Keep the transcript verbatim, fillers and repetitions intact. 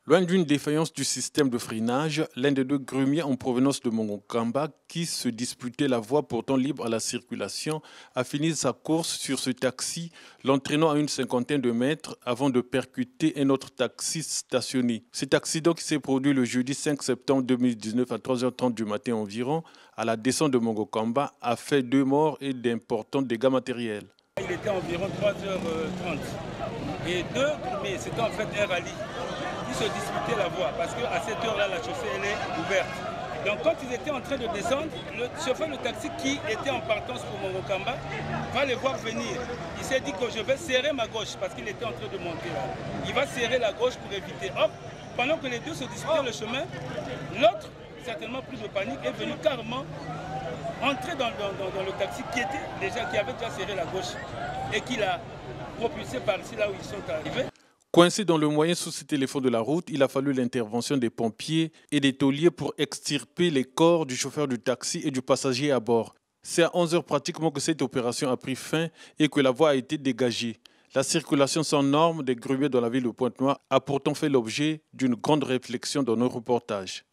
Loin d'une défaillance du système de freinage, l'un des deux grumiers en provenance de Mongokamba, qui se disputait la voie pourtant libre à la circulation, a fini sa course sur ce taxi, l'entraînant à une cinquantaine de mètres avant de percuter un autre taxi stationné. Cet accident qui s'est produit le jeudi cinq septembre deux mille dix-neuf à trois heures trente du matin environ, à la descente de Mongokamba, a fait deux morts et d'importants dégâts matériels. Il était environ trois heures trente et deux, mais c'était en fait un rallye. Ils se disputaient la voie parce qu'à cette heure-là, la chaussée elle est ouverte. Donc quand ils étaient en train de descendre, le chauffeur de taxi qui était en partance pour Mongokamba va les voir venir. Il s'est dit que je vais serrer ma gauche parce qu'il était en train de monter là. Il va serrer la gauche pour éviter. Hop, pendant que les deux se disputaient le chemin, l'autre, certainement plus de panique, est venu carrément entrer dans, dans, dans, dans le taxi qui était déjà, qui avait déjà serré la gauche et qui l'a propulsé par ici là où ils sont arrivés. Coincé dans le moyen sous ce téléphone de la route, il a fallu l'intervention des pompiers et des tauliers pour extirper les corps du chauffeur du taxi et du passager à bord. C'est à onze heures pratiquement que cette opération a pris fin et que la voie a été dégagée. La circulation sans normes des grumiers dans la ville de Pointe-Noire a pourtant fait l'objet d'une grande réflexion dans nos reportages.